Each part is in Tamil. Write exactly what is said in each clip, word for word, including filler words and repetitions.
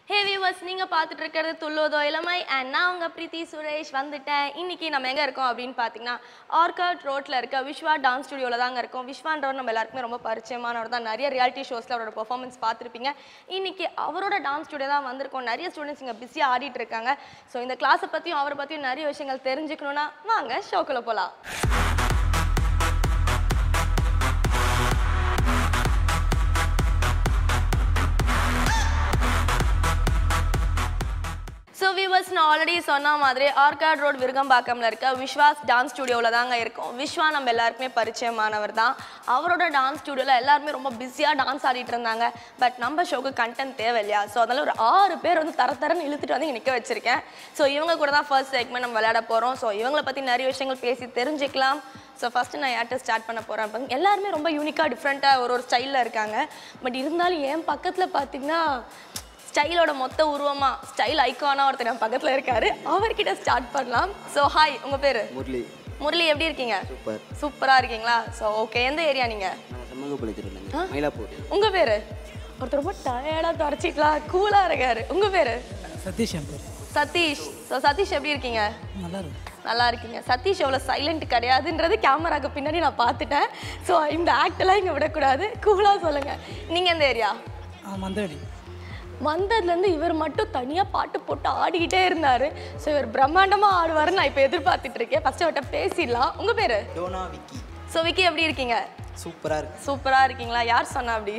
Hey viewers, நீங்க பார்த்துட்டு இருக்கிறது துள்ளுவதோ இளமை and நான் உங்க பிரீத்தி சுரேஷ் வந்துட்டேன். இன்னைக்கு நம்ம எங்க இருக்கோம் அப்படினு பாத்தீங்கன்னா ஆர்காட் ரோட்ல இருக்க விஸ்வா டான்ஸ் ஸ்டுடியோல தாங்க இருக்கோம். விஸ்வான்றவர் நம்ம எல்லாருக்குமே ரொம்ப பரிச்சயமானவர் தான். நிறைய ரியாலிட்டி ஷோஸ்ல அவரோட பெர்ஃபார்மன்ஸ் பார்த்திருப்பீங்க. இன்னைக்கு அவரோட டான்ஸ் ஸ்டுடியோ தான் வந்திருக்கோம். நிறைய ஸ்டூடண்ட்ஸ் இங்க பிஸியா ஆடிட்டு இருக்காங்க. சோ இந்த கிளாஸை பத்தியும் அவரை பத்தியும் நிறைய விஷயங்கள் தெரிஞ்சுக்கணும்னா வாங்க ஷோக்குள்ள போலாம். So viewers, நான் ஆல்ரெடி சொன்ன மாதிரி ஆர்காட் ரோட் விருகம்பாக்கம்ல இருக்க விஸ்வாஸ் டான்ஸ் ஸ்டுடியோவில் தாங்க இருக்கும். விஸ்வா நம்ம எல்லாருக்குமே பரிச்சயமானவர் தான். அவரோட டான்ஸ் ஸ்டுடியோவில் எல்லாருமே ரொம்ப பிஸியாக டான்ஸ் ஆடிட்டு இருந்தாங்க. பட் நம்ம ஷோக்கு கண்டென்ட் தேவை இல்லையா? ஸோ அதனால ஒரு ஆறு பேர் வந்து தர தரன்னு இழுத்துட்டு வந்து நிற்க வச்சிருக்கேன். ஸோ இவங்க கூட தான் ஃபர்ஸ்ட் செக்மெண்ட் நம்ம விளையாட போகிறோம். ஸோ இவங்களை பற்றி நிறைய விஷயங்கள் பேசி தெரிஞ்சுக்கலாம். ஸோ ஃபஸ்ட்டு நான் யார்கிட்ட ஸ்டார்ட் பண்ண போகிறேன். எல்லாருமே ரொம்ப யூனிக்காக டிஃப்ரெண்ட்டாக ஒரு ஒரு ஸ்டைலில் இருக்காங்க. பட் இருந்தாலும் என் பக்கத்தில் பார்த்தீங்கன்னா ஸ்டைலோட மொத்த உருவமா ஸ்டைல் ஐக்கானா ஒருத்தர் நம்ம பக்கத்துல இருக்காரு. அவர்கிட்ட ஸ்டார்ட் பண்ணலாம். ஸோ ஹாய், உங்க பேரு? முரளி. முரளி, எப்படி இருக்கீங்க? சூப்பர். சூப்பரா இருக்கீங்களா? ஸோ ஓகே, எந்த ஏரியா நீங்க? மயிலாப்பூர். உங்க பேரு? ஒருத்தர் ரொம்ப டயர்டா தொடச்சிக்கலாம் கூலா இருக்காரு. உங்க பேரு? சதீஷ். சதீஷ். ஸோ சதீஷ் எப்படி இருக்கீங்க? நல்லா இருக்கு. நல்லா இருக்கீங்க. சதீஷ் எவ்வளோ சைலண்ட் கிடையாதுன்றது கேமராக்கு பின்னாடி நான் பார்த்துட்டேன். ஸோ இந்த ஆக்டெல்லாம் இங்கே விடக்கூடாது, கூலாக சொல்லுங்க. நீங்கள் எந்த ஏரியா? மந்தவெளி. வந்ததுலேருந்து இவர் மட்டும் தனியாக பாட்டு போட்டு ஆடிக்கிட்டே இருந்தார். ஸோ இவர் பிரம்மாண்டமாக ஆடுவார்னு நான் இப்போ எதிர்பார்த்துட்டு இருக்கேன். ஃபஸ்ட்டு அவர்கிட்ட பேசிடலாம். உங்கள் பேர்? டோனா விக்கி. ஸோ விக்கி எப்படி இருக்கீங்க? சூப்பராக இருக்கு. சூப்பராக இருக்கீங்களா? யார் சொன்னா அப்படி?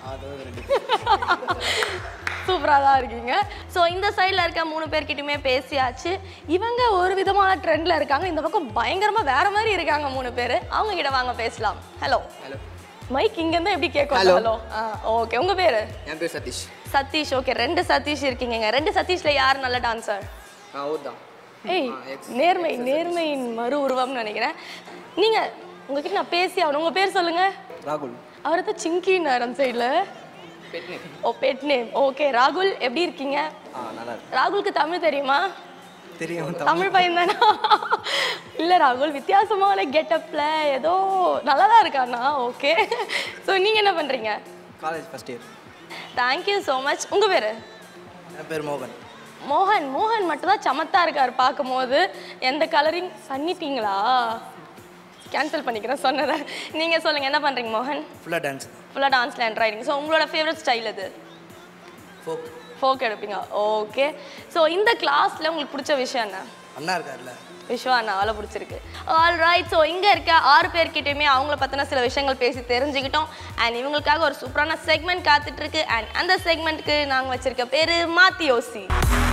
சூப்பராக தான் இருக்கீங்க. ஸோ இந்த சைடில் இருக்க மூணு பேர்கிட்டயுமே பேசியாச்சு. இவங்க ஒரு விதமான ட்ரெண்டில் இருக்காங்க. இந்த பக்கம் பயங்கரமாக வேற மாதிரி இருக்காங்க மூணு பேர். அவங்க கிட்ட வாங்க பேசலாம். ஹலோ. ஹலோ. மைக் இங்கேருந்து எப்படி கேட்கும்? ஹலோ. ஆ ஓகே. உங்கள் பேர்? என் பேர் சதீஷ். சதீஷ். ஓகே, ரெண்டு சதீஷ் இருக்கீங்க. ரெண்டு சதீஷ்ல யார் நல்ல டான்சர்? நான் ஓதான். ஏய், நேர்மை நேர்மையின் மறு உருவம்னு நினைக்கிறேன். நீங்க உங்ககிட்ட நான் பேசி ஆகணும். உங்க பேர் சொல்லுங்க. ராகுல். அவர் தான் சிங்கின்னார் அந்த சைடில். Pet name. ஓ, பெட் நேம். ஓகே, ராகுல் எப்படி இருக்கீங்க? ஆ, நல்லா இருக்கு. ராகுலுக்கு தமிழ் தெரியுமா? தெரியும். தமிழ் பையன் தானா? இல்லை ராகுல், வித்தியாசமான கெட்டப்ல ஏதோ நல்லா தான் இருக்காண்ணா. ஓகே. ஸோ நீங்கள் என்ன பண்ணுறீங்க? College first year. Thank you so much. உங்கள் பேர்? என் பேர் மோகன். மோகன். மோகன் மட்டும் தான் சமத்தா இருக்கார் பார்க்கும்போது. எந்த கலரிங் பண்ணிட்டீங்களா? கேன்சல் பண்ணிக்கிறேன் சொன்னதை. நீங்கள் சொல்லுங்கள், என்ன பண்ணுறீங்க மோகன்? ஃபுல்லாக டான்ஸ். ஃபுல்லாக டான்ஸில் என்ட்ரு ஆகிடுங்க. ஸோ உங்களோட ஃபேவரட் ஸ்டைல் எது? ஃபோக். ஃபோக் எடுப்பீங்க. ஓகே. ஸோ இந்த கிளாஸில் உங்களுக்கு பிடிச்ச விஷயம் என்ன? அண்ணா இருக்கார்ல, விஸ்வா அண்ணா அவ்வளோ பிடிச்சிருக்கு. All right. ஸோ இங்கே இருக்க ஆறு பேர்கிட்டையுமே அவங்கள பற்றின சில விஷயங்கள் பேசி தெரிஞ்சுக்கிட்டோம். அண்ட் இவங்களுக்காக ஒரு சூப்பரான செக்மெண்ட் காத்துட்ருக்கு. அண்ட் அந்த செக்மெண்ட்டுக்கு நாங்கள் வச்சுருக்க பேர் மாத்தி யோசி.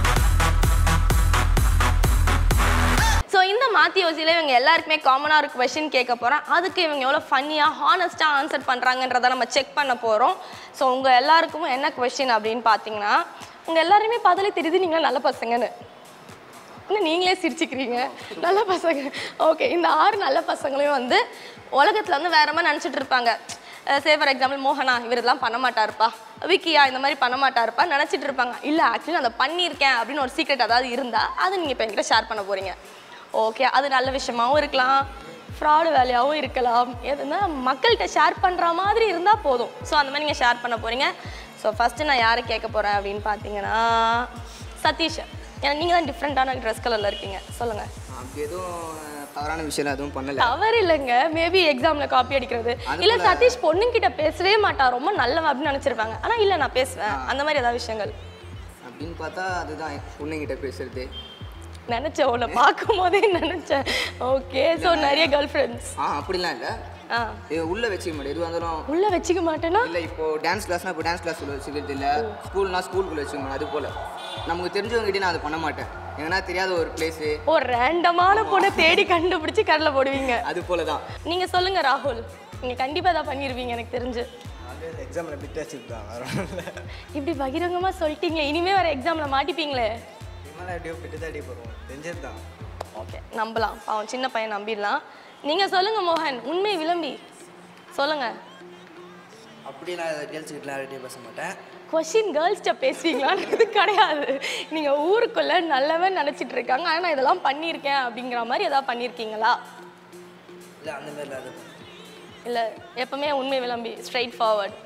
ஸோ இந்த மாத்தி யோசியில் இவங்க எல்லாருக்குமே காமனாக ஒரு கொஷின் கேட்க போகிறோம். அதுக்கு இவங்க எவ்வளோ ஃபன்னியாக ஹானஸ்ட்டாக ஆன்சர் பண்ணுறாங்கன்றதை நம்ம செக் பண்ண போகிறோம். ஸோ உங்கள் எல்லாருக்கும் என்ன கொஷின் அப்படின்னு பார்த்தீங்கன்னா, உங்கள் எல்லாருமே பார்த்தாலே தெரியுது நீங்களே நல்ல பசங்கன்னு. இன்னும் நீங்களே சிரிச்சுக்கிறீங்க, நல்ல பசங்க. ஓகே, இந்த ஆறு நல்ல பசங்களையும் வந்து உலகத்தில் வந்து வேற மாதிரி நினச்சிட்டு இருப்பாங்க. சே ஃபார் எக்ஸாம்பிள் மோகனா இவர் இதெல்லாம் பண்ண மாட்டாருப்பா, விக்கியா இந்த மாதிரி பண்ண மாட்டாருப்பா நினச்சிட்டு இருப்பாங்க. இல்லை, ஆக்சுவலி நான் அதை பண்ணியிருக்கேன் அப்படின்னு ஒரு சீக்ரெட் அதாவது இருந்தால் அதை நீங்கள் இப்போ என்கிட்ட ஷேர் பண்ண போகிறீங்க. ஓகே, அது நல்ல விஷயமாகவும் இருக்கலாம், ஃப்ராடு வேலையாகவும் இருக்கலாம். எதுனா மக்கள்கிட்ட ஷேர் பண்ணுற மாதிரி இருந்தால் போதும். ஸோ அந்த மாதிரி நீங்கள் ஷேர் பண்ண போகிறீங்க. ஸோ ஃபஸ்ட்டு நான் யாரை கேட்க போகிறேன் அப்படின்னு பார்த்தீங்கன்னா சதீஷ். ஏன்னா நீங்கள் தான் டிஃப்ரெண்ட்டான ட்ரெஸ் கலரில் இருக்கீங்க. சொல்லுங்கள். அப்படி எதுவும் தவறான விஷயம் எதுவும் பண்ணல. தவறு இல்லைங்க, மேபி எக்ஸாமில் காப்பி அடிக்கிறது. இல்லை சதீஷ் பொண்ணுங்கிட்ட பேசவே மாட்டான், ரொம்ப நல்லவன் அப்படின்னு நினச்சிருப்பாங்க. ஆனால் இல்லை நான் பேசுவேன், அந்த மாதிரி ஏதாவது விஷயங்கள் அப்படின்னு பார்த்தா அதுதான் பொண்ணுங்கிட்ட பேசுறது நினச்சேன். உன்னை பார்க்கும் போதே நினச்சேன். ஓகே. ஸோ நிறைய கேர்ள் ஃப்ரெண்ட்ஸ்? ஆ, அப்படிலாம் இல்லை. ஆ, உள்ள வச்சுக்க மாட்டேன். எதுவாக இருந்தாலும் உள்ள வச்சுக்க மாட்டேன்னா? இல்லை, இப்போ டான்ஸ் கிளாஸ்னா இப்போ டான்ஸ் கிளாஸ் உள்ள வச்சுக்கிறது இல்லை, ஸ்கூல்னா ஸ்கூலுக்குள்ள வச்சுக்க மாட்டேன். அது போல் நமக்கு தெரிஞ்சவங்ககிட்ட நான் அதை பண்ண மாட்டேன். ஏன்னா தெரியாத ஒரு பிளேஸு ஒரு ரேண்டமான பொண்ணை தேடி கண்டுபிடிச்சி கடலில் போடுவீங்க. அது போல தான். நீங்கள் சொல்லுங்கள் ராகுல், நீங்கள் கண்டிப்பாக தான் பண்ணிடுவீங்க எனக்கு தெரிஞ்சு. எக்ஸாமில் பிட் வச்சுருந்தான். இப்படி பகிரங்கமாக சொல்லிட்டீங்களே, இனிமேல் வேறு எக்ஸாமில் மாட்டிப்பீங்களே. ஓகே, நம்பலாம். பாவம் சின்ன பையன், நம்பிடலாம். நீங்கள் சொல்லுங்கள் மோகன், உண்மை விளம்பி சொல்லுங்கள். அப்படி நான் கேர்ள்ஸ்கிட்டலாம் யார்கிட்டையும் பேச மாட்டேன். கொஷின் கேர்ள்ஸ்கிட்ட பேசுவீங்களான்னு இது கிடையாது. நீங்கள் ஊருக்குள்ளே நல்லவன் நினச்சிட்டு இருக்காங்க, ஆனால் நான் இதெல்லாம் பண்ணியிருக்கேன் அப்படிங்கிற மாதிரி எதாவது பண்ணியிருக்கீங்களா? இல்லை, அந்த மாதிரிலாம் அது இல்லை, எப்பவுமே உண்மை விளம்பி straightforward.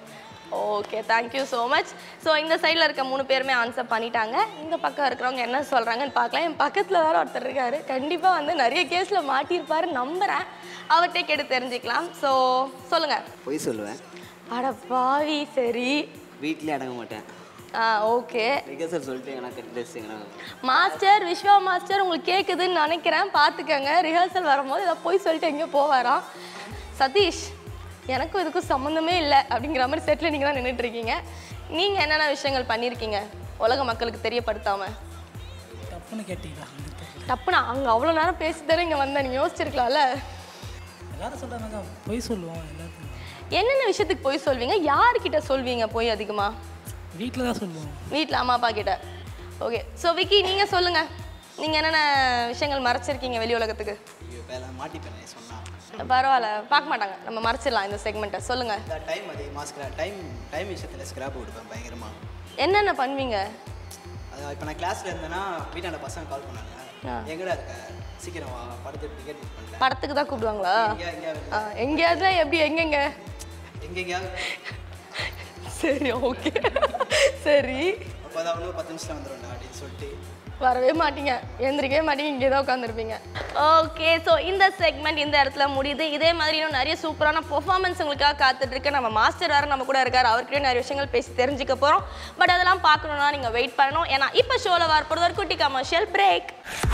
Okay, thank you so much. So இந்த சைடில் இருக்க மூணு பேருமே ஆன்சர் பண்ணிட்டாங்க. இந்த பக்கம் இருக்கிறவங்க என்ன சொல்கிறாங்கன்னு பார்க்கலாம். என் பக்கத்தில் வேறு ஒருத்தர் இருக்காரு, கண்டிப்பாக வந்து நிறைய கேஸில் மாட்டியிருப்பாரு நம்புகிறேன். அவர்கிட்ட கேட்டு தெரிஞ்சுக்கலாம். ஸோ சொல்லுங்கள். பொய் சொல்லுவேன். அட பாவி. சரி, வீட்டிலே அடங்க மாட்டேன். ஆ ஓகே. ரிகர்சல் சொல்லிட்டு எனக்கு ட்ரெஸ் மாஸ்டர் விஸ்வா மாஸ்டர் உங்களுக்கு கேட்குதுன்னு நினைக்கிறேன், பார்த்துக்கங்க. ரிஹர்சல் வரும்போது இதை போய் சொல்லிட்டு எங்கேயோ போவாராம். சதீஷ், எனக்கும் இதுக்கும் சம்மந்தமே இல்லை அப்படிங்கிற மாதிரி செட்டில் நீங்கள் தான் நின்றுட்டு இருக்கீங்க. நீங்கள் என்னென்ன விஷயங்கள் பண்ணியிருக்கீங்க உலக மக்களுக்கு தெரியப்படுத்தாமல்? தப்புன்னு கேட்டீங்களா? தப்புனா அங்கே அவ்வளோ நேரம் பேசி தானே இங்கே வந்தேன், நீங்கள் யோசிச்சிருக்கலாம்ல. எல்லாரும் சொல்கிறாங்க பொய் சொல்லுவோம் எல்லாத்துக்கும். என்னென்ன விஷயத்துக்கு போய் சொல்வீங்க? யார்கிட்ட சொல்வீங்க போய் அதிகமாக? வீட்டில் தான் சொல்லுவோம். வீட்டில் அம்மா அப்பா கிட்ட. ஓகே. ஸோ விக்கி, நீங்கள் சொல்லுங்கள். நீங்கள் என்னென்ன விஷயங்கள் மறைச்சிருக்கீங்க வெளி உலகத்துக்கு? மாட்டிப்பேன் சொன்னா பரவாயில்ல, பார்க்க மாட்டாங்க, நம்ம மறைச்சிடலாம் இந்த செக்மெண்ட்டை. சொல்லுங்கள். டைம் அதிகமாக ஸ்க்ரா டைம் டைம் விஷயத்தில் ஸ்க்ராப் கொடுப்பேன் பயங்கரமாக. என்னென்ன பண்ணுவீங்க? அது இப்போ நான் கிளாஸில் இருந்தேன்னா வீட்டாண்ட பசங்க கால் பண்ணாங்க, எங்கடா இருக்க, சீக்கிரம் வா, படத்துக்கு டிக்கெட் புக் பண்ணுறேன். படத்துக்கு தான் கூப்பிடுவாங்களா? எங்கேயா எங்கேயாவது எப்படி? எங்கெங்க? எங்கெங்கேயாவது. சரி, ஓகே. சரி, அப்போ தான் இன்னும் பத்து நிமிஷத்தில் வந்துடும்டா அப்படின்னு சொல்லிட்டு வரவே மாட்டீங்க, எழுந்திரிக்கவே மாட்டீங்க, இங்கே தான் உட்காந்துருப்பீங்க. ஓகே. ஸோ இந்த செக்மெண்ட் இந்த இடத்துல முடியுது. இதே மாதிரி இன்னும் நிறைய சூப்பரான பெர்ஃபார்மன்ஸ் உங்களுக்காக காத்துட்டு இருக்கு. நம்ம மாஸ்டர் வேறு நம்ம கூட இருக்கார், அவர்கிட்ட நிறைய விஷயங்கள் பேசி தெரிஞ்சுக்க போகிறோம். பட் அதெல்லாம் பார்க்கணுன்னா நீங்கள் வெயிட் பண்ணணும். ஏன்னா இப்போ ஷோவில் வரப்போகிறது ஒரு குட்டி commercial break.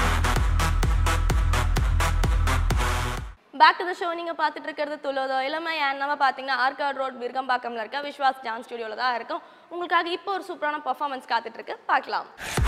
Back to the show. நீங்கள் பார்த்துட்டு இருக்கிறது துளோதோ இளமை. ஏன் நம்ம பார்த்தீங்கன்னா ஆர்காட் ரோட் விருகம்பாக்கம்ல இருக்க விஸ்வாஸ் டான்ஸ் ஸ்டுடியோவில் தான் இருக்கும். உங்களுக்காக இப்போ ஒரு சூப்பரான பெர்ஃபார்மன்ஸ் காத்துட்ருக்கு, பார்க்கலாம்.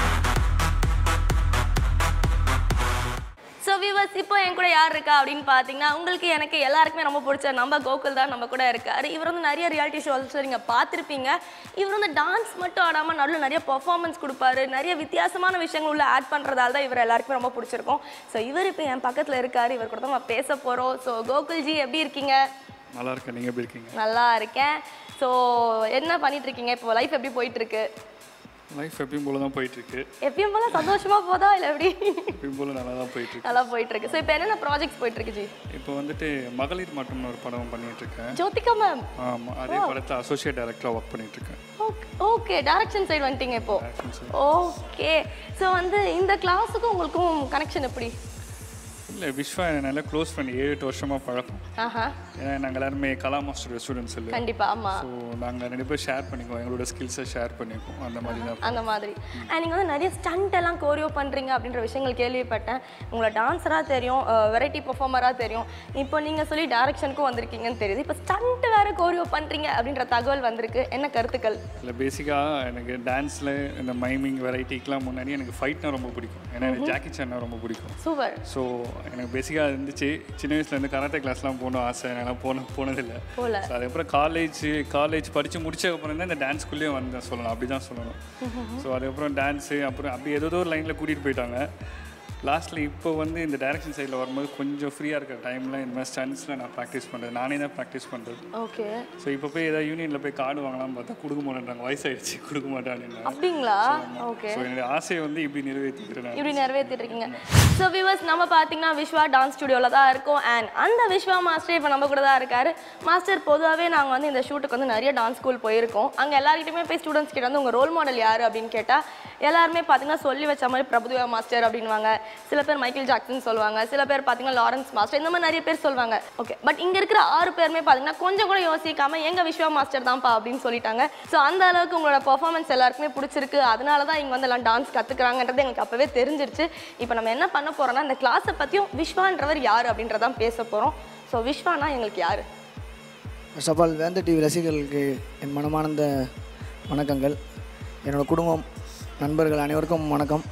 ஸோ வியூவர்ஸ், இப்போ என் கூட யார் இருக்கா அப்படின்னு பார்த்தீங்கன்னா, உங்களுக்கு எனக்கு எல்லாருக்குமே ரொம்ப பிடிச்ச நம்ம கோகுல் தான் நம்ம கூட இருக்காரு. இவர் வந்து நிறைய ரியாலிட்டி ஷோஸ் நீங்கள் பார்த்துருப்பீங்க. இவர் வந்து டான்ஸ் மட்டும் ஆடாமல் நடுவில் நிறைய பெர்ஃபார்மன்ஸ் கொடுப்பாரு, நிறைய வித்தியாசமான விஷயங்கள் உள்ள ஆட் பண்ணுறதால தான் இவர் எல்லாருக்குமே ரொம்ப பிடிச்சிருக்கும். ஸோ இவர் இப்போ என் பக்கத்தில் இருக்கார், இவர் கூட தான் நம்ம பேச போகிறோம். ஸோ கோகுல்ஜி, எப்படி இருக்கீங்க? நல்லா இருக்கேன், நீங்கள் எப்படி இருக்கீங்க? நல்லா இருக்கேன். ஸோ என்ன பண்ணிட்டு இருக்கீங்க இப்போ? லைஃப் எப்படி போயிட்டு இருக்கு? லைஃப் எப்பயும் போல தான் போயிட்டு இருக்கு. எப்பயும் போல சந்தோஷமா போதா இல்லை எப்படி? எப்பயும் போல நல்லா தான் போயிட்டு இருக்கு. நல்லா போயிட்டு இருக்கு. ஸோ இப்போ என்னென்ன ப்ராஜெக்ட்ஸ் போயிட்டு இருக்கு ஜி? இப்போ வந்துட்டு மகளிர் மட்டும்னு ஒரு படம் பண்ணிட்டு இருக்கேன். ஜோதிகா மேம். ஆமாம், அதே படத்தில் அசோசியேட் டைரக்டராக ஒர்க் பண்ணிட்டு இருக்கேன். ஓகே, டைரக்ஷன் சைடு வந்துட்டீங்க இப்போ. ஓகே. ஸோ வந்து இந்த கிளாஸுக்கும் உங்களுக்கும் கனெக்ஷன் எப்படி? இல்லை, விஸ்வா நல்ல க்ளோஸ் ஃப்ரெண்ட், ஏழு எட்டு வருஷமாக பழக்கம். ஆஹா. ஏன்னா நாங்கள் எல்லாருமே கலா மாஸ்டர் ஸ்டூடெண்ட்ஸ் இல்லை. கண்டிப்பா, ஆமா. ஸோ நாங்கள் ரெண்டு பேரும் ஷேர் பண்ணிக்குவோம், எங்களோட ஸ்கில்ஸை ஷேர் பண்ணிக்குவோம், அந்த மாதிரி தான். அந்த மாதிரி. அண்ட் நீங்கள் வந்து நிறைய ஸ்டண்ட் எல்லாம் கோரியோ பண்ணுறீங்க அப்படின்ற விஷயங்கள் கேள்விப்பட்டேன். உங்களை டான்ஸராக தெரியும், வெரைட்டி பெர்ஃபார்மராக தெரியும், இப்போ நீங்கள் சொல்லி டைரக்ஷனுக்கும் வந்திருக்கீங்கன்னு தெரியுது. இப்போ ஸ்டண்ட் வேறு கோரியோ பண்ணுறீங்க அப்படின்ற தகவல் வந்திருக்கு, என்ன கருத்துக்கள்? இல்லை, பேசிக்காக எனக்கு டான்ஸில் இந்த மைமிங் வெரைட்டிக்கெலாம் முன்னாடி எனக்கு ஃபைட்னா ரொம்ப பிடிக்கும். ஏன்னா எனக்கு ஜாக்கி சான்னா ரொம்ப பிடிக்கும். சூப்பர். ஸோ எனக்கு பேசிக்காக இருந்துச்சு, சின்ன வயசுலேருந்து கராத்தே கிளாஸ்லாம் போகணும் ஆசை, என்னால் போன போனதில்லை. போல. ஸோ அதுக்கப்புறம் காலேஜ் காலேஜ் படித்து முடிச்சதுக்கப்புறம் தான் இந்த டான்ஸ்குள்ளேயே வந்தேன் சொல்லலாம், அப்படி தான் சொல்லணும். ஸோ அதுக்கப்புறம் டான்ஸு அப்புறம் அப்படி ஏதோ ஒரு லைனில் கூட்டிகிட்டு போயிட்டாங்க. லாஸ்ட்டில் இப்போ வந்து இந்த டைரக்ஷன் சைடில் வரும்போது கொஞ்சம் ஃப்ரீயாக இருக்கிற டைமில் இந்த மாதிரி ஸ்டன்ஸில் நான் ப்ராக்டிஸ் பண்ணுறது, நானே தான் ப்ராக்டிஸ் பண்ணுறது. ஓகே. ஸோ இப்போ போய் ஏதாவது யூனியனில் போய் கார்டு வாங்கலாம்னு பார்த்தா கொடுக்க மாட்டேன்றாங்க, வயசாகிடுச்சு, கொடுக்க மாட்டான்னு. அப்படிங்களா? ஓகே. ஸோ என்னுடைய ஆசையை வந்து இப்படி நிறைவேற்றிக்கிறேன், இப்படி நிறைவேற்றிட்டு இருக்கீங்க. ஸோ வியூவர்ஸ், நம்ம பார்த்தீங்கன்னா விஸ்வா டான்ஸ் ஸ்டுடியோவில் தான் இருக்கோம். அண்ட் அந்த விஸ்வா மாஸ்டர் இப்போ நம்ம கூட தான் இருக்காரு. மாஸ்டர், பொதுவாகவே நாங்கள் வந்து இந்த ஷூட்டுக்கு வந்து நிறைய டான்ஸ் ஸ்கூல் போயிருக்கோம். அங்கே எல்லாருக்கிட்டையுமே போய் ஸ்டூடெண்ட்ஸ் கிட்ட வந்து உங்கள் ரோல் மாடல் யார் அப்படின்னு கேட்டால் எல்லாருமே பார்த்தீங்கன்னா சொல்லி வச்ச மாதிரி பிரபுதேவா மாஸ்டர் அப்படின்வாங்க, சில பேர் மைக்கேல் ஜாக்சன் சொல்லுவாங்க, சில பேர் பார்த்தீங்கன்னா லாரன்ஸ் மாஸ்டர், இந்த மாதிரி நிறைய பேர் சொல்லுவாங்க. ஓகே, பட் இங்கே இருக்கிற ஆறு பேருமே பார்த்தீங்கன்னா கொஞ்சம் கூட யோசிக்காம எங்கள் விஸ்வா மாஸ்டர் தான்ப்பா அப்படின்னு சொல்லிட்டாங்க. ஸோ அந்த அளவுக்கு உங்களோட பர்ஃபார்மன்ஸ் எல்லாருக்குமே பிடிச்சிருக்கு, அதனால தான் இங்கே வந்து எல்லாம் டான்ஸ் கற்றுக்குறாங்கன்றது எங்களுக்கு அப்போவே தெரிஞ்சிருச்சு. இப்போ நம்ம என்ன பண்ண போகிறோம்னா இந்த கிளாஸை பற்றியும் விஸ்வான்றவர் யார் அப்படின்றதான் பேச போகிறோம். ஸோ விஸ்வானா எங்களுக்கு யார்? First of all Vendhar TV ரசிகர்களுக்கு என் மனமார்ந்த வணக்கங்கள். என்னோடய குடும்பம், நண்பர்கள் அனைவருக்கும் வணக்கம்.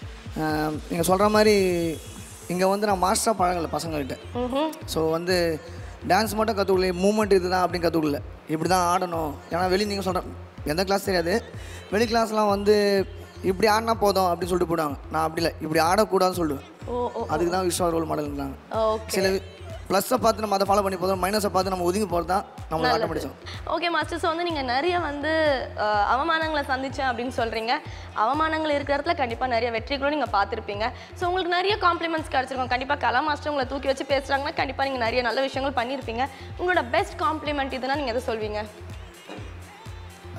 நீங்கள் சொல்கிற மாதிரி இங்கே வந்து நான் மாஸ்டராக பழகலை பசங்கள்கிட்ட. ஸோ வந்து டான்ஸ் மட்டும் கற்றுக்கல, மூமெண்ட் இது தான் அப்படின்னு கற்றுக்கல, இப்படி தான் ஆடணும். ஏன்னா வெளியே நீங்கள் சொல்கிற எந்த கிளாஸ் தெரியாது, வெளி கிளாஸ்லாம் வந்து இப்படி ஆடினா போதும் அப்படின்னு சொல்லிட்டு போடுவாங்க. நான் அப்படி இல்லை, இப்படி ஆடக்கூடாதுன்னு சொல்லுவேன். அதுக்கு தான் விஸ்வா ரோல் மாடல்ன்றாங்க. சில ப்ளஸ்ஸை பார்த்து நம்ம அதை ஃபாலோ பண்ணி போதும், மைனஸை பார்த்து நம்ம ஒதுங்கி போகிறது தான் நம்ம ஆட்ட முடிச்சோம். ஓகே மாஸ்டர், ஸோ வந்து நீங்கள் நிறைய வந்து அவமானங்களை சந்தித்தேன் அப்படின்னு சொல்கிறீங்க. அவமானங்கள் இருக்கிற இடத்துல கண்டிப்பாக நிறைய வெற்றிகளும் நீங்கள் பார்த்துருப்பீங்க. ஸோ உங்களுக்கு நிறைய காம்ப்ளிமெண்ட்ஸ் கிடச்சிருக்கும். கண்டிப்பாக கலா மாஸ்டர் உங்களை தூக்கி வச்சு பேசுகிறாங்கன்னா கண்டிப்பாக நீங்கள் நிறைய நல்ல விஷயங்கள் பண்ணியிருப்பீங்க. உங்களோட பெஸ்ட் காம்ப்ளிமெண்ட் இதுனா நீங்கள் எதை சொல்வீங்க?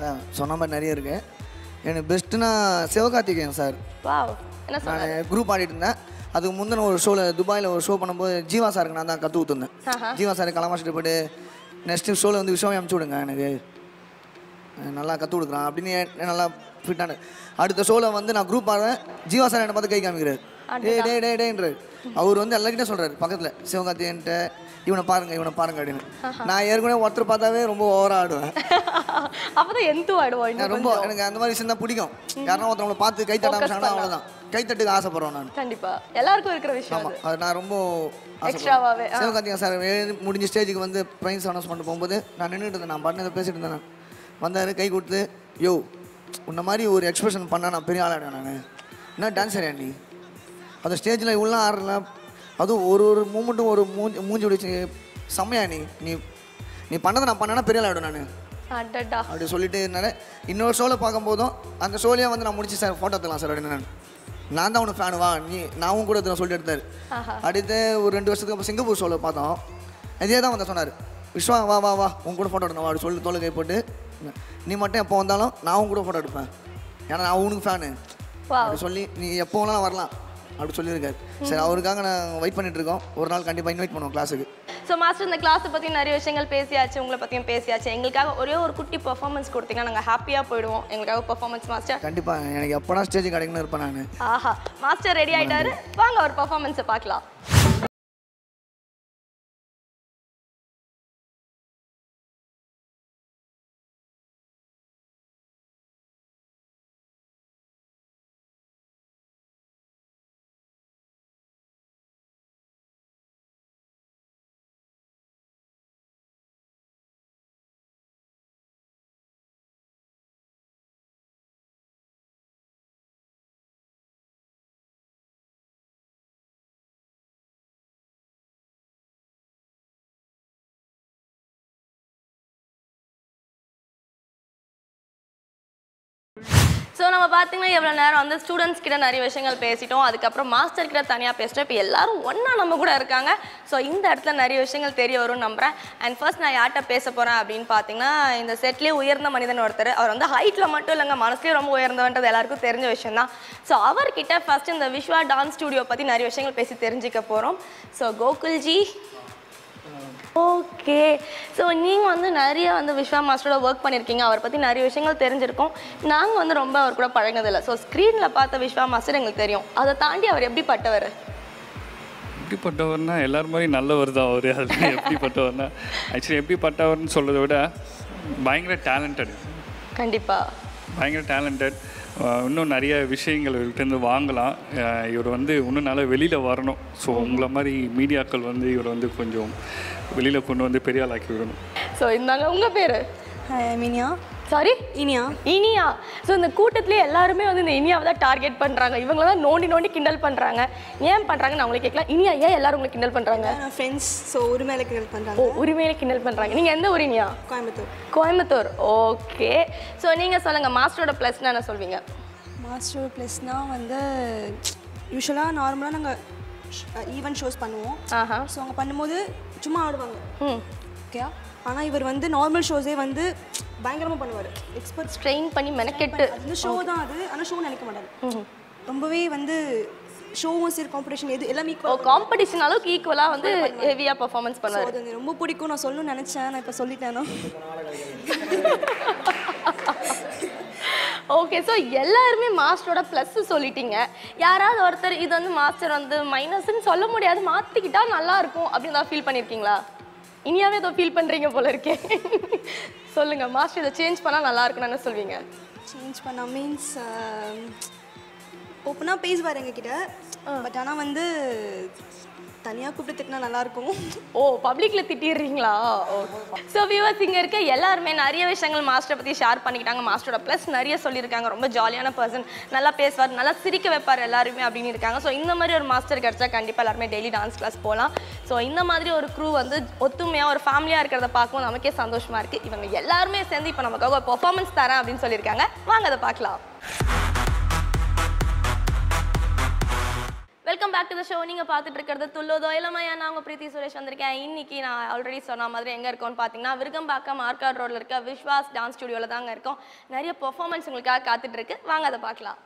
அதான் சொன்ன மாதிரி நிறைய இருக்குது. எனக்கு பெஸ்ட்டுனா சிவகார்த்திகேயன் சார். வாவ், என்ன சொன்னாரு? நான் குரூப் ஆடிட்டு இருந்தேன். அதுக்கு முந்தின ஒரு ஷோவில் துபாயில் ஒரு ஷோ பண்ணும்போது ஜீவா சாருக்கு நான் தான் கற்று கொடுத்துருந்தேன். ஜீவா சார் களமாச்சிட்டு போய்ட்டு நெக்ஸ்ட்டு ஷோவில் வந்து விஷயம் அனுப்பிச்சி விடுங்க, எனக்கு நல்லா கற்றுக் கொடுக்குறான் அப்படின்னு என் நல்லா ஃபிட்டான. அடுத்த ஷோவில் வந்து நான் குரூப் ஆடுறேன், ஜீவா சார் என்னை பார்த்து கை காமிக்கிறார், டே டே டே டேன்றார். அவர் வந்து எல்லாருக்கிட்டே சொல்கிறார் பக்கத்தில், சிவகார்த்திகேயன்ட்ட இவனை பாருங்க இவனை பாருங்க அப்படின்னு. நான் ஏற்கனவே ஒருத்தர் பார்த்தாவே ரொம்ப ஓவராக ஆடுவேன். அப்பதான் எந்த ஆடுவோம் ரொம்ப எனக்கு அந்த மாதிரி விஷயம் தான் பிடிக்கும். யாரும் ஒருத்தவங்களை பார்த்து கை தட்டாமல் அவ்வளோதான், கைத்தட்டுக்கு ஆசைப்படுறோம் நான். கண்டிப்பா எல்லாருக்கும் இருக்கிற விஷயம். ஆமாம், அது நான் ரொம்ப எக்ஸ்ட்ராவாவே. சிவகார்த்திகேயன் சார் முடிஞ்ச ஸ்டேஜுக்கு வந்து ப்ரைஸ் அனௌன்ஸ் பண்ணிட்டு போகும்போது நான் நின்றுட்டு இருந்தேன், நான் பண்ணதை பேசிட்டு இருந்தேன். நான் வந்தார், கை கொடுத்து, யோ உன்ன மாதிரி ஒரு எக்ஸ்பிரஷன் பண்ணால் நான் பெரிய ஆளாடுவேன், நான் என்ன டான்ஸர் நீ அந்த ஸ்டேஜில் இவ்வளோ ஆடல, அதுவும் ஒரு ஒரு மூமெண்ட்டும் ஒரு மூஞ்சி மூஞ்சி விடிச்சு செம்மையா நீ நீ நீ பண்ணதை நான் பண்ணேன்னா பெரிய ஆளாடுவேன் நான் அப்படி சொல்லிட்டு இருந்தாரு. இன்னொரு ஷோவில் பார்க்கும்போதும் அந்த ஷோலையே வந்து நான் முடிச்சு சார் ஃபோட்டோ எடுத்துலாம் சார் அப்படின்னு நான் நான் தான் உனக்கு ஃபேனு வா நீ நானும் கூட எடுத்து சொல்லிட்டு எடுத்தார். அடுத்து ஒரு ரெண்டு வருஷத்துக்கு அப்புறம் சிங்கப்பூர் ஷோவில் பார்த்தோம், இதே தான் வந்து சொன்னார், விஸ்வா வா வா வா உன் கூட ஃபோட்டோ எடுக்கணும் அப்படி சொல்லி தோலை கை போட்டு, நீ மட்டும் எப்போ வந்தாலும் நான் உன் கூட ஃபோட்டோ எடுப்பேன், ஏன்னா நான் உனக்கு ஃபேனு அப்படி சொல்லி நீ எப்போ வேணாலும் வரலாம் அப்படி சொல்லியிருக்காரு. சரி, அவருக்காக நான் வெயிட் பண்ணிட்டு இருக்கோம், ஒரு நாள் கண்டிப்பாக இன்வைட் பண்ணுவோம் கிளாஸுக்கு. ஸோ மாஸ்டர் இந்த கிளாஸை பற்றி நிறைய விஷயங்கள் பேசியாச்சு, உங்களை பற்றியும் பேசியாச்சு. எங்களுக்காக ஒரே ஒரு குட்டி பெர்ஃபார்மன்ஸ் கொடுத்தீங்கன்னா நாங்கள் ஹாப்பியாக போயிடுவோம். எங்களுக்காக பெர்ஃபார்மன்ஸ் மாஸ்டர். கண்டிப்பாக எனக்கு எப்போனா ஸ்டேஜ் கிடைக்கணும் இருப்பேன் நான். ஆஹா, மாஸ்டர் ரெடி ஆகிட்டாரு, வாங்க ஒரு பெர்ஃபார்மன்ஸை பார்க்கலாம். ஸோ நம்ம பார்த்தீங்கன்னா எவ்வளோ நேரம் வந்து ஸ்டூடெண்ட்ஸ் கிட்ட நிறைய விஷயங்கள் பேசிட்டோம், அதுக்கப்புறம் மாஸ்டர் கிட்ட தனியாக பேசிட்டோம். இப்போ எல்லாரும் ஒன்றா நம்ம கூட இருக்காங்க. ஸோ இந்த இடத்துல நிறைய விஷயங்கள் தெரிய வரும்னு நம்புகிறேன். அண்ட் ஃபர்ஸ்ட் நான் யார்கிட்ட பேச போகிறேன் அப்படின்னு பார்த்தீங்கன்னா, இந்த செட்லேயே உயர்ந்த மனிதன் ஒருத்தர். அவர் வந்து ஹைட்டில் மட்டும் இல்லைங்க, மனசுலேயே ரொம்ப உயர்ந்தவன்றது எல்லாருக்கும் தெரிஞ்ச விஷயம் தான். ஸோ அவர்கிட்ட ஃபர்ஸ்ட் இந்த விஸ்வா டான்ஸ் ஸ்டுடியோ பற்றி நிறைய விஷயங்கள் பேசி தெரிஞ்சுக்க போகிறோம். So Gokulji, okay. ஸோ நீங்கள் வந்து நிறைய வந்து விஸ்வா மாஸ்டரோட ஒர்க் பண்ணியிருக்கீங்க, அவரை பற்றி நிறைய விஷயங்கள் தெரிஞ்சிருக்கோம். நாங்கள் வந்து ரொம்ப அவர் கூட பழகினதில்லை. ஸோ ஸ்க்ரீனில் பார்த்த விஸ்வா மாஸ்டர் எங்களுக்கு தெரியும், அதை தாண்டி அவர் எப்படிப்பட்டவர்? எப்படிப்பட்டவர்னா எல்லாரும் மாதிரி நல்லவர் தான் அவர். அது எப்படிப்பட்டவர்னா ஆக்சுவலி எப்படிப்பட்டவர்னு சொல்கிறத விட பயங்கர டேலண்டட். கண்டிப்பாக பயங்கர டேலண்டட். இன்னும் நிறைய விஷயங்கள் இவர்கிட்டருந்து வாங்கலாம். இவர் வந்து இன்னும் நல்லா வெளியில் வரணும். ஸோ உங்களை மாதிரி மீடியாக்கள் வந்து இவர் வந்து கொஞ்சம் வெளியில் கொண்டு வந்து பெரிய ஆளாக்கி விடணும். ஸோ இந்தாங்க உங்கள் பேர்? மினியா. சாரி, இனியா. இனியா. ஸோ இந்த கூட்டத்திலே எல்லாருமே வந்து இந்த இனியாவை தான் டார்கெட் பண்ணுறாங்க, இவங்கள தான் நோண்டி நோண்டி கிண்டல் பண்ணுறாங்க. ஏன் பண்ணுறாங்கன்னு நான் உங்களுக்கு கேட்கலாம். இனியா ஏன் எல்லாரும் உங்களுக்கு கிண்டல் பண்ணுறாங்க? ஃப்ரெண்ட்ஸ், ஸோ உரிமையில கிண்டல் பண்ணுறாங்க. ஓ, உரிமையில கிண்டல் பண்ணுறாங்க. நீங்கள் எந்த ஊர் இனியா? கோயம்புத்தூர். கோயம்புத்தூர், ஓகே. ஸோ நீங்கள் சொல்லுங்கள், மாஸ்டரோட ப்ளஸ்னா என்ன சொல்வீங்க? மாஸ்டர் ப்ளஸ்னால் வந்து யூஸ்வலாக நார்மலாக நாங்கள் ஈவெண்ட் ஷோஸ் பண்ணுவோம். ஆஹா. ஸோ அங்கே பண்ணும்போது சும்மா ஆடுவாங்க, ம், ஓகே. ஆனால் இவர் வந்து நார்மல் ஷோஸே வந்து பயங்கரமாக பண்ணுவார். எக்ஸ்பர்ட்ஸ் ட்ரெயின் பண்ணி மெனக்கெட்டு. அது ஷோ தான் அது, ஆனால் ஷோ நினைக்க மாட்டாங்க. ரொம்பவே வந்து ஷோவும் சரி, காம்படிஷன் எது எல்லாமே ஓ, ஈக்குவல். காம்படிஷன் அளவுக்கு ஈக்குவலாக வந்து ஹெவியாக பர்ஃபார்மன்ஸ் பண்ணுவார். அது எனக்கு ரொம்ப பிடிக்கும். நான் சொல்லணும்னு நினச்சேன், நான் இப்போ சொல்லிட்டேனா. ஓகே. ஸோ எல்லாருமே மாஸ்டரோட ப்ளஸ் சொல்லிட்டீங்க. யாராவது ஒருத்தர் இது வந்து மாஸ்டர் வந்து மைனஸ்ன்னு சொல்ல முடியாது, மாற்றிக்கிட்டா நல்லா இருக்கும் அப்படின்னு தான் ஃபீல் பண்ணியிருக்கீங்களா? இனியாவே ஏதோ ஃபீல் பண்ணுறீங்க போல இருக்கே. சொல்லுங்கள், மாஸ்டர் இதை சேஞ்ச் பண்ணால் நல்லா இருக்குன்னு என்ன சொல்வீங்க? சேஞ்ச் பண்ண மீன்ஸ் ஓப்பனாக பேசுவார் எங்ககிட்ட, பட் ஆனால் வந்து தனியாக கூப்பிட்டு திட்டினா நல்லாயிருக்கும். ஓ, பப்ளிக்கில் திட்டிடுறீங்களா? ஓ. ஸோ வியூவர்ஸ், இங்கே இருக்க எல்லாருமே நிறைய விஷயங்கள் மாஸ்டரை பற்றி ஷேர் பண்ணிக்கிட்டாங்க. மாஸ்டரோட ப்ளஸ் நிறைய சொல்லியிருக்காங்க. ரொம்ப ஜாலியான பர்சன், நல்லா பேசுவார், நல்லா சிரிக்க வைப்பார் எல்லாருமே அப்படின்னு இருக்காங்க. ஸோ இந்த மாதிரி ஒரு மாஸ்டர் கிடச்சா கண்டிப்பாக எல்லாருமே டெய்லி டான்ஸ் கிளாஸ் போகலாம். ஸோ இந்த மாதிரி ஒரு க்ரூ வந்து ஒத்துமையாக ஒரு ஃபேமிலியாக இருக்கிறத பார்க்கவும் நமக்கே சந்தோஷமாக இருக்குது. இவங்க எல்லாருமே சேர்ந்து இப்போ நமக்காக ஒரு பெர்ஃபார்மன்ஸ் தரேன் அப்படின்னு சொல்லியிருக்காங்க. வாங்க அதை பார்க்கலாம். Welcome back back to the show. நீங்கள் பார்த்துட்டு இருக்கிறது துள்ளுதோ இளமையா. நான் உங்கள் பிரீத்தி சுரேஷ் வந்திருக்கேன். இன்னைக்கு நான் ஆல்ரெடி சொன்ன மாதிரி எங்கே இருக்கோன்னு பார்த்தீங்கன்னா விருகம்பாக்கம் ஆர்காட் ரோடில் இருக்க விஸ்வாஸ் டான்ஸ் ஸ்டுடியோவில் தாங்க இருக்கோம். நிறைய பெர்ஃபார்மன்ஸ் உங்களுக்காக காத்துட்டு இருக்கு. வாங்க அதை பார்க்கலாம்.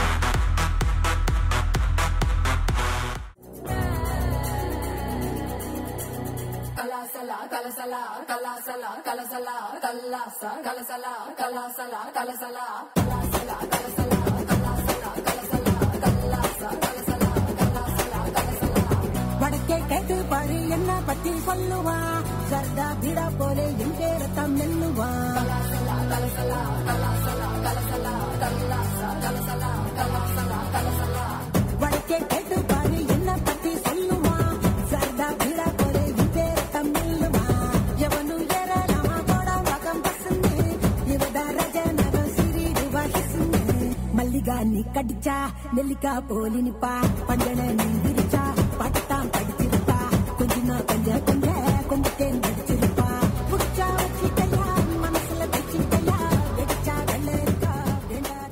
கலாசலா கலசலா கலாசலா கலசலா கலாசா கலசலா கலாசலா கலசலா கலாசலா கலசலா கலாசலா கலசலா கலாசா கலசலா கலாசலா கலசலா. வடக்கே கேட்டு பாரு என்ன பத்தி சொல்லுவா, சர்தா பீடா போலே என் பேரத்தான் மெல்லுவா. கலாசலா கலசலா கலாசலா கலசலா கலாசா கலசலா கலாசலா கலசலா. வடக்கே கேட்டு பாரு என்ன பத்தி சொல்லுவா, சர்தா பீடா போலே என் பேரத்தான் மெல்லுவா. எவனும் ஏறலாமா போடா வகம் பசுந்து, இவதா ரஜனகம் சிறிடுவா கிசுந்து. மல்லிகா நீ கடிச்சா நெல்லிக்கா போலி நிப்பா, பஞ்சன நீ விரிச்சா பட்டாம் படிச்சிருப்பா. கொஞ்சமா கொஞ்ச கொஞ்ச கொஞ்சத்தேன் படிச்சிருப்பா. புடிச்சா வச்சிட்டயா மனசுல வச்சிட்டயா, வெடிச்சா வெள்ள இருக்கா வேண்டாத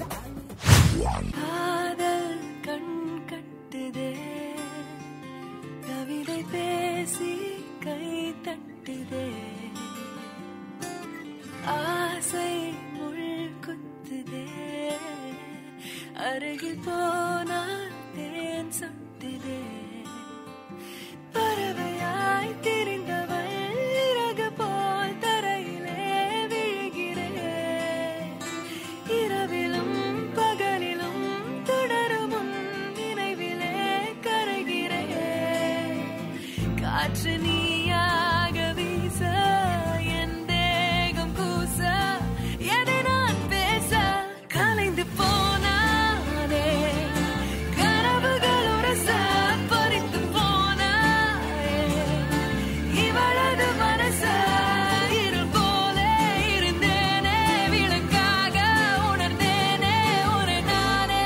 காதல் கண் கட்டுதே, கவிதை பேசி கை தட்டுதே, ஆசை முள் குத்துதே, அருகில் போனால் தேன் சொட்டுதே. பறவையாய் திரிந்தவள் இறகு போல் தரையிலே விழுகிறேன். இரவிலும் பகலிலும் தொடரும் உன் நினைவிலே கரைகிறேன். காற்று நீயாக வீச என் தேகம் கூச, எதை நான் பேச கலைந்து போனானே. கனவுகள் உரச பறித்து போனாயே, இவளது மனச இருள் போல இருந்தேனே. விளக்காக உணர்ந்தேனே ஒரு நானே.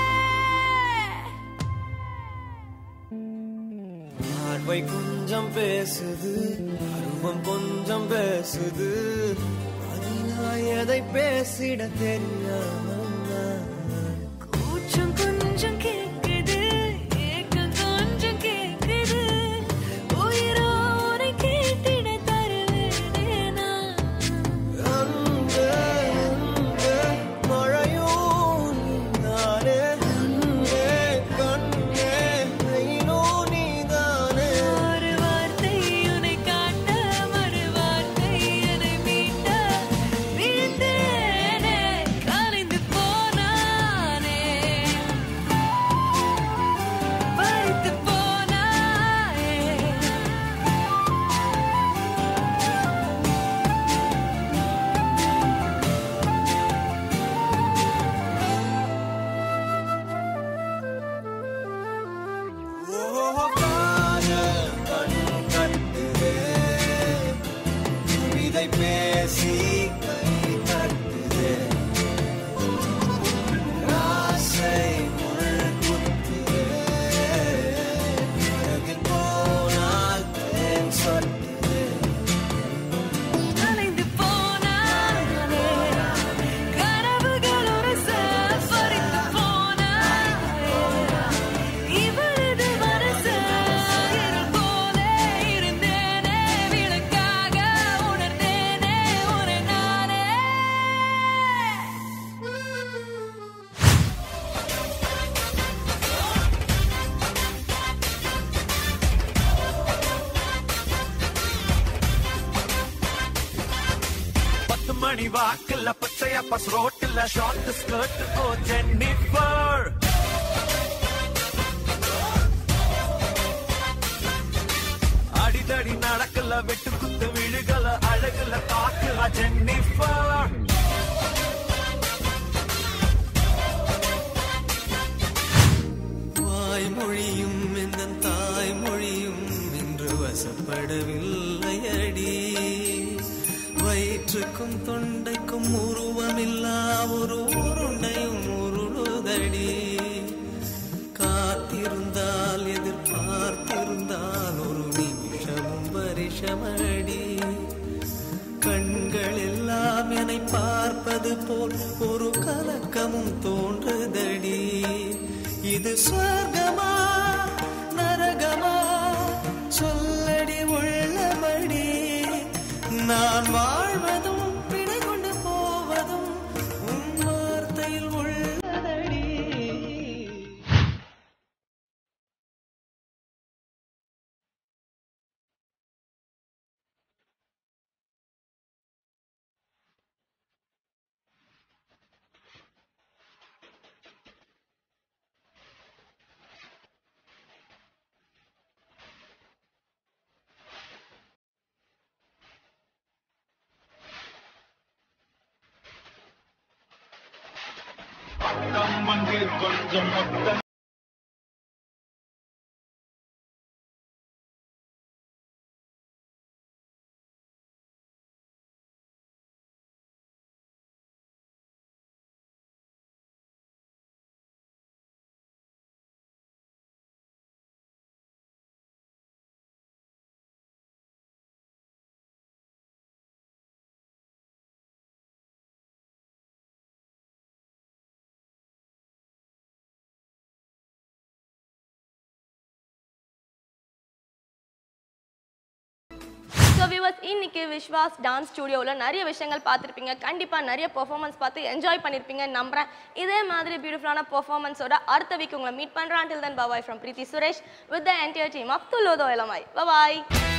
பார்வை கொஞ்சம் பேசுது, அருவம் கொஞ்சம் பேசுது, அதில் எதை பேசிட தெரியாமல் நான். கூச்சம் கொஞ்சம் கேக்குது, ஏக்கம் கொஞ்சம் கேக்குது, உயிரோரை கேட்டிட தருவேனே நான். அன்பே, அன்பே, மழையோ நீதானே, அன்பே, கண்ணே, வெயிலோ நீதானே. ஒரு வார்த்தை உன்னை காட்ட, மறு வார்த்தை என்னை மீட்ட, வீழ்ந்தேனே கலைந்து போனானே. பறித்து போனாயே. ஓ, காதல் கண் கட்டுதே, கவிதை பேசி கை தட்டுதே, ஆசை முள் குத்துதே, அருகில் போனால் தேன் சொட்டுதே. கலைந்து போனானே. கனவுகள் உரச பறித்து போனாயே, இவளது மனச இருள் போல இருந்தேனே. விளக்காக உணர்ந்தேனே ஒரு நானே. பத்து மணி வாக்குல பச்சையா பஸ் ரோட்டுல ஷார்ட் ஸ்கர்ட் ஓ ஜென்னிஃபர். அடிதடி நடக்கல வெட்டு குத்து விழுகல அழகுல தாக்குல ஜென்னிஃபர். வாய்மொழியும் எந்த தாய்மொழியும் இன்று வசப்படவில்லை அடி. வயிற்றுக்கும் தொண்டைக்கும் உருவமில்லா ஒரு உருண்டையும் உருளுதடி. காத்திருந்தால் எதிர்பார்த்திருந்தால் ஒரு நிமிஷமும் வருஷமடி. கண்கள் எல்லாம் என்னை பார்ப்பது போல் ஒரு கலக்கமும் தோன்றுதடி. இது சொர்க்கமா வந்து கொஞ்சம் மொத்த ஸோ வியூவர்ஸ் இன்னைக்கு விஸ்வாஸ் டான்ஸ் ஸ்டுடியோவில் நிறைய விஷயங்கள் பார்த்துருப்பீங்க. கண்டிப்பாக நிறைய பெர்ஃபார்மன்ஸ் பார்த்து என்ஜாய் பண்ணியிருப்பீங்கன்னு நம்புறேன். இதே மாதிரி பியூட்டிஃபுல்லான பெர்ஃபார்மன்ஸோட அடுத்த வீக் உங்களை மீட் பண்ணுறேன். until then bye bye from Preeti Suresh with the entire team of Tullodo Elamai. Bye bye.